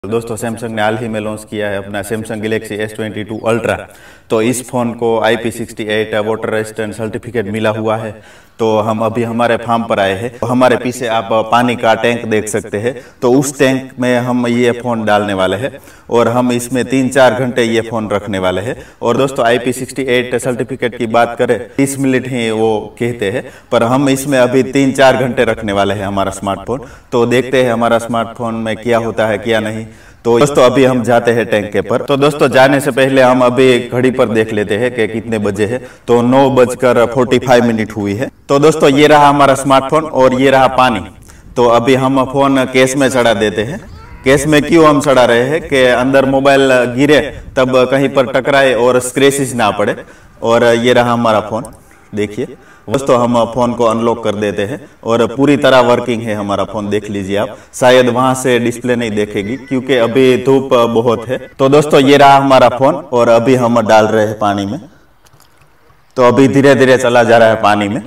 दोस्तों सैमसंग ने हाल ही में लॉन्च किया है अपना सैमसंग गैलेक्सी S22 अल्ट्रा। तो इस फ़ोन को IP68 वाटर रेजिस्टेंट सर्टिफिकेट मिला हुआ है। तो हम अभी हमारे फार्म पर आए हैं। तो हमारे पीछे आप पानी का टैंक देख सकते हैं। तो उस टैंक में हम ये फ़ोन डालने वाले हैं और हम इसमें 3-4 घंटे ये फ़ोन रखने वाले हैं। और दोस्तों IP68 सर्टिफिकेट की बात करें 30 मिनट ही वो कहते हैं, पर हम इसमें अभी 3-4 घंटे रखने वाले हैं हमारा स्मार्टफोन। तो देखते हैं हमारा स्मार्टफोन में क्या होता है क्या नहीं। तो दोस्तों अभी हम जाते हैं टैंक के पर। तो दोस्तों जाने से पहले हम अभी घड़ी पर देख लेते हैं कि कितने बजे है। तो 9:45 हुई है। तो दोस्तों ये रहा हमारा स्मार्टफोन और ये रहा पानी। तो अभी हम फोन केस में चढ़ा देते हैं। केस में क्यों हम चढ़ा रहे हैं कि अंदर मोबाइल गिरे तब कहीं पर टकराए और स्क्रैचेस ना पड़े। और ये रहा हमारा फोन, देखिए दोस्तों हम फोन को अनलॉक कर देते हैं और पूरी तरह वर्किंग है हमारा फोन। देख लीजिए आप, शायद वहां से डिस्प्ले नहीं देखेगी क्योंकि अभी धूप बहुत है। तो दोस्तों ये रहा हमारा फोन और अभी हम डाल रहे हैं पानी में। तो अभी धीरे धीरे चला जा रहा है पानी में।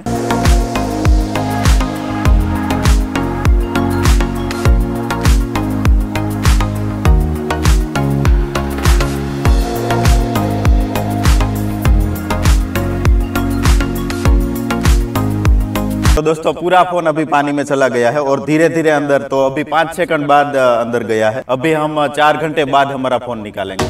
तो दोस्तों पूरा फोन अभी पानी में चला गया है और धीरे धीरे अंदर, तो अभी 5 सेकंड बाद अंदर गया है। अभी हम 4 घंटे बाद हमारा फोन निकालेंगे।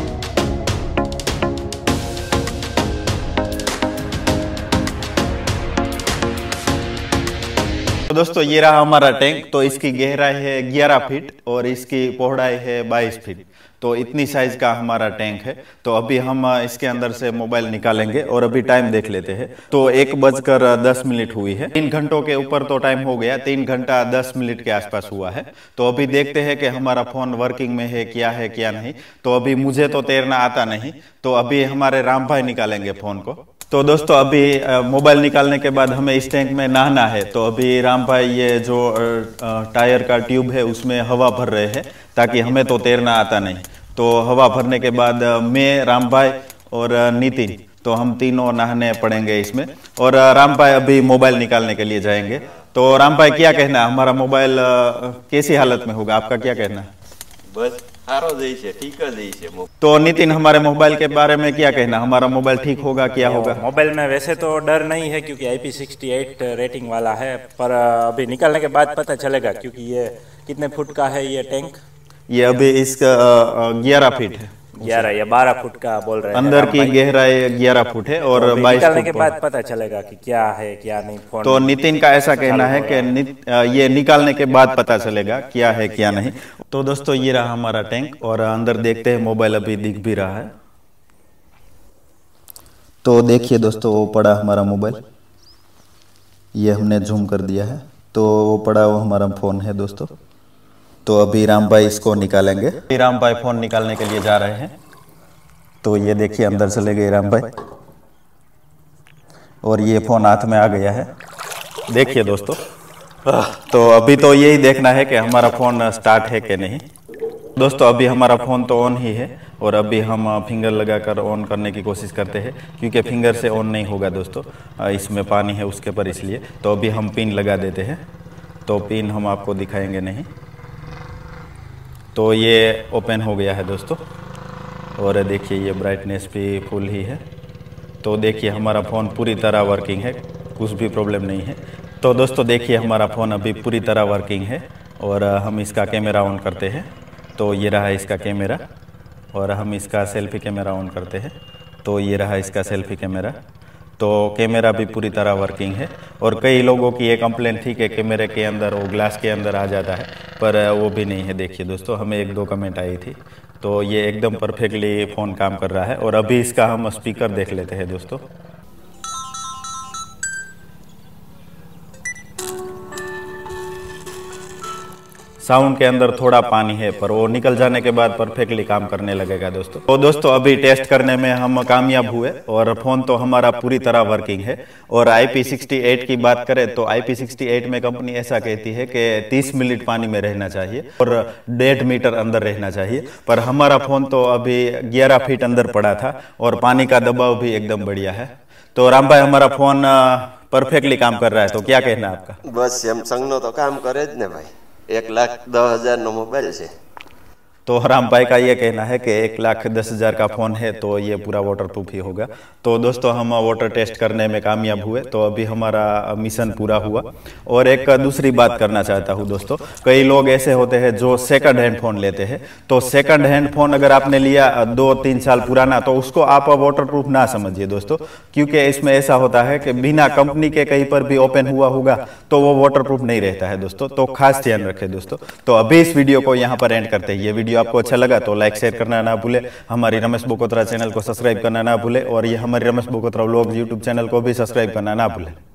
तो दोस्तों ये रहा हमारा टैंक। तो इसकी गहराई है 11 फीट और इसकी पौड़ाई है 22 फीट। तो इतनी साइज का हमारा टैंक है। तो अभी हम इसके अंदर से मोबाइल निकालेंगे और अभी टाइम देख लेते हैं। तो 1:10 हुई है। 3 घंटों के ऊपर तो टाइम हो गया, 3 घंटा 10 मिनट के आसपास हुआ है। तो अभी देखते हैं कि हमारा फोन वर्किंग में है क्या नहीं। तो अभी मुझे तो तैरना आता नहीं, तो अभी हमारे राम भाई निकालेंगे फोन को। तो दोस्तों अभी मोबाइल निकालने के बाद हमें इस टैंक में नहाना है। तो अभी राम भाई ये जो टायर का ट्यूब है उसमें हवा भर रहे हैं ताकि हमें तो तैरना आता नहीं। तो हवा भरने के बाद मैं, राम भाई और नितिन, तो हम तीनों नहाने पड़ेंगे इसमें। और राम भाई अभी मोबाइल निकालने के लिए जाएंगे। तो राम भाई क्या कहना है, हमारा मोबाइल कैसी हालत में होगा, आपका क्या कहना है? बस ठीक है। तो नितिन हमारे मोबाइल के बारे में क्या कहना, हमारा मोबाइल ठीक होगा क्या होगा? मोबाइल में वैसे तो डर नहीं है क्योंकि IP68 रेटिंग वाला है, पर अभी निकलने के बाद पता चलेगा क्योंकि ये कितने फुट का है ये टैंक। ये अभी इसका 11 फीट है। 11 या 12 फुट का बोल रहे हैं। अंदर की गहराई 11 फुट है और 22 निकलने के बाद पता चलेगा कि क्या है क्या नहीं फोन। तो नितिन का ऐसा कहना है कि ये निकालने के बाद पता चलेगा क्या है क्या नहीं। तो दोस्तों ये रहा हमारा टैंक और अंदर देखते हैं मोबाइल अभी दिख भी रहा है। तो देखिए दोस्तों वो पड़ा हमारा मोबाइल, ये हमने जूम कर दिया है। तो वो पड़ा वो हमारा फोन है दोस्तों। तो अभी राम भाई इसको निकालेंगे। राम भाई फोन निकालने के लिए जा रहे हैं। तो ये देखिए अंदर चले गए राम भाई और ये फोन हाथ में आ गया है। देखिए दोस्तों, तो अभी तो यही देखना है कि हमारा फोन स्टार्ट है कि नहीं। दोस्तों अभी हमारा फोन तो ऑन ही है और अभी हम फिंगर लगाकर ऑन करने की कोशिश करते हैं क्योंकि फिंगर से ऑन नहीं होगा दोस्तों, इसमें पानी है उसके पर, इसलिए। तो अभी हम पिन लगा देते हैं। तो पिन हम आपको दिखाएंगे नहीं। तो ये ओपन हो गया है दोस्तों और देखिए ये ब्राइटनेस भी फुल ही है। तो देखिए हमारा फ़ोन पूरी तरह वर्किंग है, कुछ भी प्रॉब्लम नहीं है। तो दोस्तों देखिए हमारा फ़ोन अभी पूरी तरह वर्किंग है और हम इसका कैमरा ऑन करते हैं। तो ये रहा इसका कैमरा और हम इसका सेल्फी कैमरा ऑन करते हैं। तो ये रहा इसका सेल्फी कैमरा। तो कैमरा भी पूरी तरह वर्किंग है। और कई लोगों की ये कंप्लेंट थी कि कैमरे के अंदर वो ग्लास के अंदर आ जाता है, पर वो भी नहीं है। देखिए दोस्तों हमें 1-2 कमेंट आई थी। तो ये एकदम परफेक्टली फ़ोन काम कर रहा है। और अभी इसका हम स्पीकर देख लेते हैं दोस्तों। साउंड के अंदर थोड़ा पानी है पर वो निकल जाने के बाद परफेक्टली काम करने लगेगा दोस्तों। तो दोस्तों अभी टेस्ट करने में हम कामयाब हुए और फोन तो हमारा पूरी तरह वर्किंग है। और IP68 की बात करें तो IP68 में कंपनी ऐसा कहती है कि 30 मिनट पानी में रहना चाहिए और 1.5 मीटर अंदर रहना चाहिए। पर हमारा फोन तो अभी 11 फीट अंदर पड़ा था और पानी का दबाव भी एकदम बढ़िया है। तो राम भाई हमारा फोन परफेक्टली काम कर रहा है, तो क्या कहना है आपका? बस सैमसंग नो तो काम करे ज ने भाई। 1,10,000 નો મોબાઈલ છે। तो राम भाई का ये कहना है कि 1,10,000 का फ़ोन है तो ये पूरा वाटरप्रूफ ही होगा। तो दोस्तों हम वाटर टेस्ट करने में कामयाब हुए, तो अभी हमारा मिशन पूरा हुआ। और एक दूसरी बात करना चाहता हूँ दोस्तों, कई लोग ऐसे होते हैं जो सेकंड हैंड फ़ोन लेते हैं। तो सेकंड हैंड फ़ोन अगर आपने लिया 2-3 साल पुराना, तो उसको आप वाटरप्रूफ ना समझिए दोस्तों, क्योंकि इसमें ऐसा होता है कि बिना कंपनी के कहीं पर भी ओपन हुआ होगा तो वो वाटरप्रूफ नहीं रहता है दोस्तों। तो खास ध्यान रखें दोस्तों। तो अभी इस वीडियो को यहाँ पर एंड करते हैं। ये वीडियो आपको अच्छा लगा तो लाइक शेयर करना ना भूले, हमारी रमेश बोकोत्रा चैनल को सब्सक्राइब करना ना भूले, और ये हमारी Ramesh Bokotra vlogs YouTube channel को भी सब्सक्राइब करना ना भूले।